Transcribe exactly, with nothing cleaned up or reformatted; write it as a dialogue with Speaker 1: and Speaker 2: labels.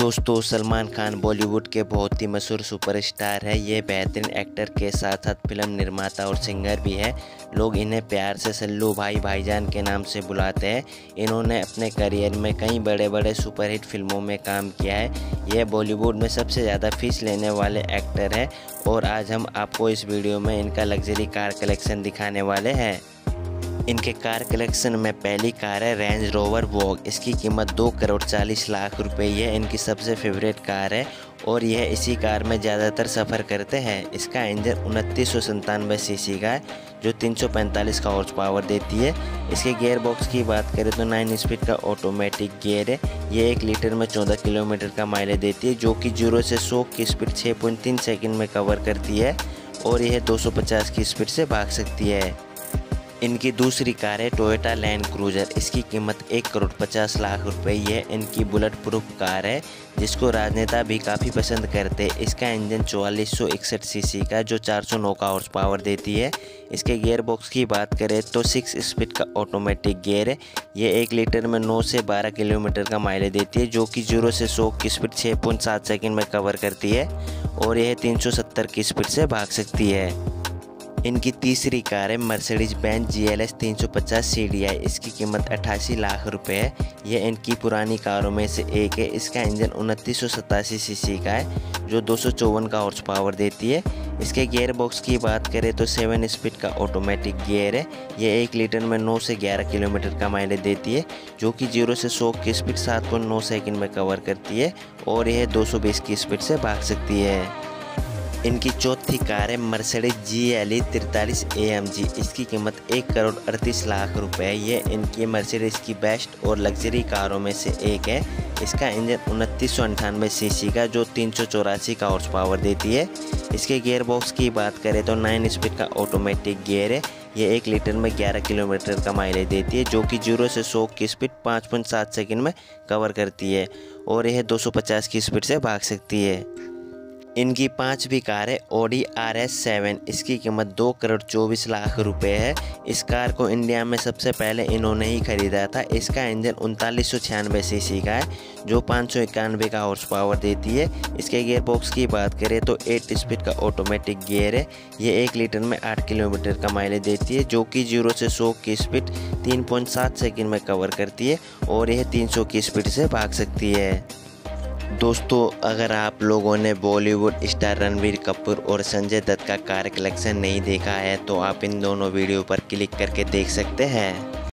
Speaker 1: दोस्तों, सलमान खान बॉलीवुड के बहुत ही मशहूर सुपरस्टार है। ये बेहतरीन एक्टर के साथ साथ फिल्म निर्माता और सिंगर भी है। लोग इन्हें प्यार से सल्लू भाई भाईजान के नाम से बुलाते हैं। इन्होंने अपने करियर में कई बड़े बड़े सुपरहिट फिल्मों में काम किया है। ये बॉलीवुड में सबसे ज़्यादा फीस लेने वाले एक्टर हैं और आज हम आपको इस वीडियो में इनका लग्जरी कार कलेक्शन दिखाने वाले हैं। इनके कार कलेक्शन में पहली कार है रेंज रोवर वॉग। इसकी कीमत दो करोड़ चालीस लाख रुपए। यह इनकी सबसे फेवरेट कार है और यह इसी कार में ज़्यादातर सफ़र करते हैं। इसका इंजन उनतीस सौ संतानवे सी सी का है जो तीन सौ पैंतालीस का हॉर्स पावर देती है। इसके गियर बॉक्स की बात करें तो नाइन स्पीड का ऑटोमेटिक गियर है। ये एक लीटर में चौदह किलोमीटर का माइलेज देती है जो कि जीरो से सौ की स्पीड छः पॉइंट तीन सेकेंड में कवर करती है और यह दो सौ पचास की स्पीड से भाग सकती है। इनकी दूसरी कार है टोयोटा लैंड क्रूजर। इसकी कीमत एक करोड़ पचास लाख रुपए। यह इनकी बुलेट प्रूफ कार है जिसको राजनेता भी काफ़ी पसंद करते हैं। इसका इंजन चौवालीस सौ इकसठ सी सी का जो चार सौ नौ का हॉर्स पावर देती है। इसके गियर बॉक्स की बात करें तो सिक्स स्पीड का ऑटोमेटिक गियर है। ये एक लीटर में नौ से बारह किलोमीटर का माइलेज देती है जो कि जीरो से सौ की स्पीड छः पॉइंट सात सेकेंड में कवर करती है और यह तीन सौ सत्तर की स्पीड से भाग सकती है। इनकी तीसरी कार है Mercedes Benz G L S तीन सौ पचास सी डी आई। इसकी कीमत अट्ठासी लाख रुपए है। यह इनकी पुरानी कारों में से एक है। इसका इंजन उनतीस सौ सतासी सी सी का है जो दो सौ चौवन का हॉर्स पावर देती है। इसके गियर बॉक्स की बात करें तो सेवन स्पीड का ऑटोमेटिक गियर है। यह एक लीटर में नौ से ग्यारह किलोमीटर का माइलेज देती है जो कि जीरो से सौ की स्पीड सात पॉइंट नौ सेकेंड में कवर करती है और यह दो सौ बीस की स्पीड से भाग सकती है। इनकी चौथी कार है मर्सिडीज जी एल ई तिरतालीस ए एम जी। इसकी कीमत एक करोड़ अड़तीस लाख रुपए है। ये इनकी मर्सिडीज की बेस्ट और लग्जरी कारों में से एक है। इसका इंजन उनतीस सौ अंठानवे सी सी का जो तीन सौ चौरासी का हॉर्स पावर देती है। इसके गियर बॉक्स की बात करें तो नाइन स्पीड का ऑटोमेटिक गियर है। ये एक लीटर में ग्यारह किलोमीटर का माइलेज देती है जो कि जीरो से सौ की स्पीड पाँच पॉइंट सात सेकेंड में कवर करती है और यह दो सौ पचास की स्पीड से भाग सकती है। इनकी पांचवी कार है ऑडी आर एस सेवन। इसकी कीमत दो करोड़ चौबीस लाख रुपए है। इस कार को इंडिया में सबसे पहले इन्होंने ही खरीदा था। इसका इंजन उनतालीस सौ छियानवे सी सी का है जो पाँच सौ इक्यानवे का हॉर्स पावर देती है। इसके गियर बॉक्स की बात करें तो एट स्पीड का ऑटोमेटिक गियर है। ये एक लीटर में आठ किलोमीटर का माइलेज देती है जो कि जीरो से सौ की स्पीड तीन पॉइंट सात सेकेंड में कवर करती है और यह तीन सौ की स्पीड से भाग सकती है। दोस्तों, अगर आप लोगों ने बॉलीवुड स्टार रणबीर कपूर और संजय दत्त का कार कलेक्शन नहीं देखा है तो आप इन दोनों वीडियो पर क्लिक करके देख सकते हैं।